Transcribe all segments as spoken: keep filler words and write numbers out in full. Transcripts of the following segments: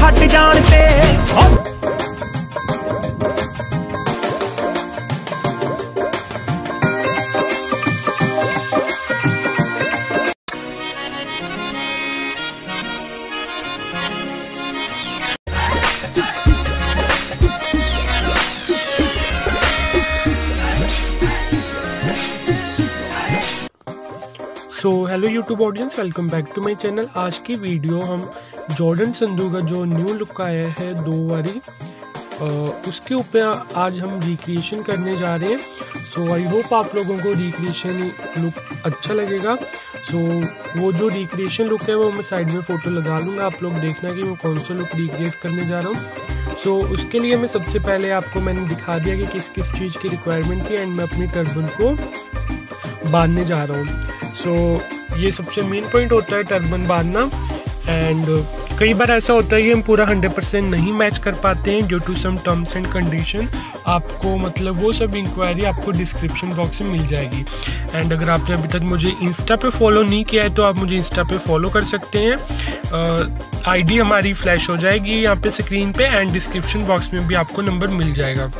हट जान ते। So hello YouTube audience, welcome back to my channel. आज की वीडियो हम जॉर्डन संधू का जो न्यू लुक आया है दो वारी, आ, उसके ऊपर आज हम रिक्रिएशन करने जा रहे हैं। सो आई होप आप लोगों को रिक्रिएशन लुक अच्छा लगेगा। सो so, वो जो रिक्रिएशन लुक है वो मैं साइड में फ़ोटो लगा लूँगा, आप लोग देखना कि मैं कौन सा लुक रिक्रिएट करने जा रहा हूँ। सो so, उसके लिए मैं सबसे पहले आपको मैंने दिखा दिया कि किस किस चीज़ की रिक्वायरमेंट थी एंड मैं अपनी टर्बन को बांधने जा रहा हूँ। सो so, ये सबसे मेन पॉइंट होता है टर्बन बांधना। एंड कई बार ऐसा होता है कि हम पूरा हंड्रेड परसेंट नहीं मैच कर पाते हैं due to some terms and condition. आपको मतलब वो सब इंक्वायरी आपको डिस्क्रिप्शन बॉक्स में मिल जाएगी। एंड अगर आपने अभी तक मुझे इंस्टा पे फॉलो नहीं किया है तो आप मुझे इंस्टा पे फॉलो कर सकते हैं। आईडी uh, हमारी फ्लैश हो जाएगी यहाँ पे स्क्रीन पे एंड डिस्क्रिप्शन बॉक्स में भी आपको नंबर मिल जाएगा।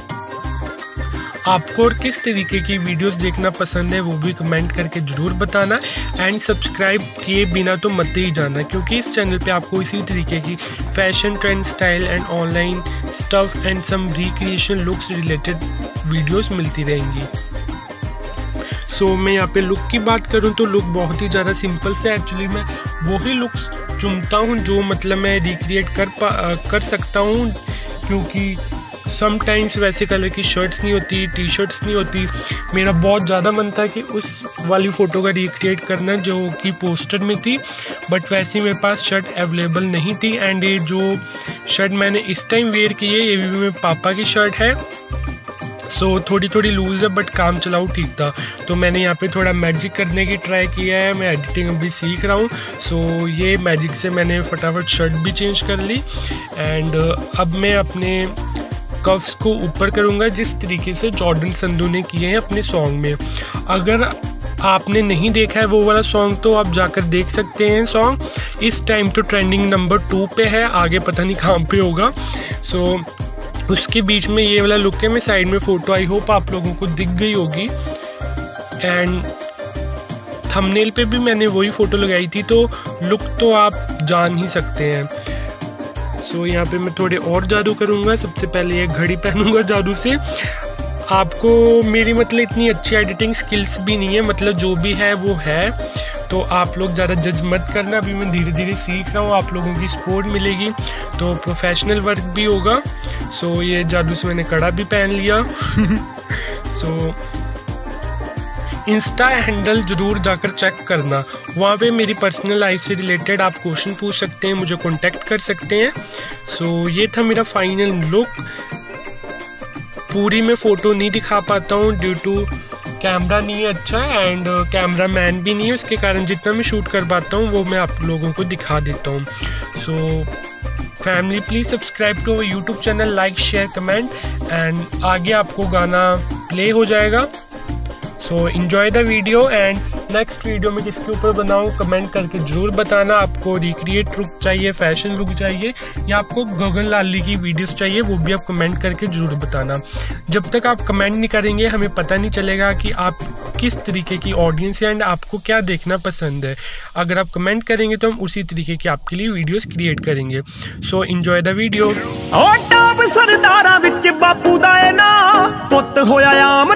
आपको और किस तरीके की वीडियोस देखना पसंद है वो भी कमेंट करके ज़रूर बताना। एंड सब्सक्राइब किए बिना तो मत ही जाना, क्योंकि इस चैनल पे आपको इसी तरीके की fashion, trend, style and online stuff and some recreation looks related videos मिलती रहेंगी। सो so, मैं यहाँ पे लुक की बात करूँ तो लुक बहुत ही ज़्यादा सिंपल से, एक्चुअली मैं वही लुक्स चुनता हूँ जो मतलब मैं रिक्रिएट कर पा कर सकता हूँ, क्योंकि समटाइम्स वैसे कलर की शर्ट्स नहीं होती, टी शर्ट्स नहीं होती। मेरा बहुत ज़्यादा मन था कि उस वाली फ़ोटो का रिक्रिएट करना जो कि पोस्टर में थी, बट वैसे मेरे पास शर्ट अवेलेबल नहीं थी। एंड ये जो शर्ट मैंने इस टाइम वेयर की है ये भी मेरे पापा की शर्ट है। सो so, थोड़ी थोड़ी लूज़ है बट काम चलाऊ ठीक था। तो मैंने यहाँ पे थोड़ा मैजिक करने की ट्राई किया है, मैं एडिटिंग अभी सीख रहा हूँ। सो so, ये मैजिक से मैंने फटाफट शर्ट भी चेंज कर ली। एंड अब मैं अपने कफ्स को ऊपर करूँगा जिस तरीके से जॉर्डन संधू ने किए हैं अपने सॉन्ग में। अगर आपने नहीं देखा है वो वाला सॉन्ग तो आप जाकर देख सकते हैं। सॉन्ग इस टाइम तो ट्रेंडिंग नंबर टू पे है, आगे पता नहीं कहाँ पे होगा। सो so, उसके बीच में ये वाला लुक है। मैं साइड में फ़ोटो, आई होप आप लोगों को दिख गई होगी। एंड थंबनेल पे भी मैंने वही फ़ोटो लगाई थी, तो लुक तो आप जान ही सकते हैं। सो so, यहाँ पे मैं थोड़े और जादू करूँगा। सबसे पहले एक घड़ी पहनूंगा जादू से। आपको मेरी मतलब इतनी अच्छी एडिटिंग स्किल्स भी नहीं है, मतलब जो भी है वो है, तो आप लोग ज़्यादा जज मत करना। अभी मैं धीरे धीरे सीख रहा हूँ, आप लोगों की सपोर्ट मिलेगी तो प्रोफेशनल वर्क भी होगा। सो so, ये जादू से मैंने कड़ा भी पहन लिया। सो so, इंस्टा हैंडल ज़रूर जाकर चेक करना, वहाँ पे मेरी पर्सनल लाइफ से रिलेटेड आप क्वेश्चन पूछ सकते हैं, मुझे कांटेक्ट कर सकते हैं। सो so, ये था मेरा फाइनल लुक। पूरी मैं फ़ोटो नहीं दिखा पाता हूँ ड्यू टू कैमरा नहीं है अच्छा एंड कैमरा मैन भी नहीं है, उसके कारण जितना मैं शूट कर पाता हूँ वो मैं आप लोगों को दिखा देता हूँ। So family please subscribe to our YouTube channel, like share comment, and आगे आपको गाना प्ले हो जाएगा। So enjoy the video and next video में किसके ऊपर बनाऊँ कमेंट करके ज़रूर बताना। आपको रिक्रिएट लुक चाहिए, फैशन लुक चाहिए, या आपको गगन लाली की वीडियोस चाहिए, वो भी आप कमेंट करके ज़रूर बताना। जब तक आप कमेंट नहीं करेंगे हमें पता नहीं चलेगा कि आप किस तरीके की ऑडियंस है एंड आपको क्या देखना पसंद है। अगर आप कमेंट करेंगे तो हम उसी तरीके की आपके लिए वीडियोस क्रिएट करेंगे। So enjoy the video. सरदारा विच बापू दा ना पुत होया आम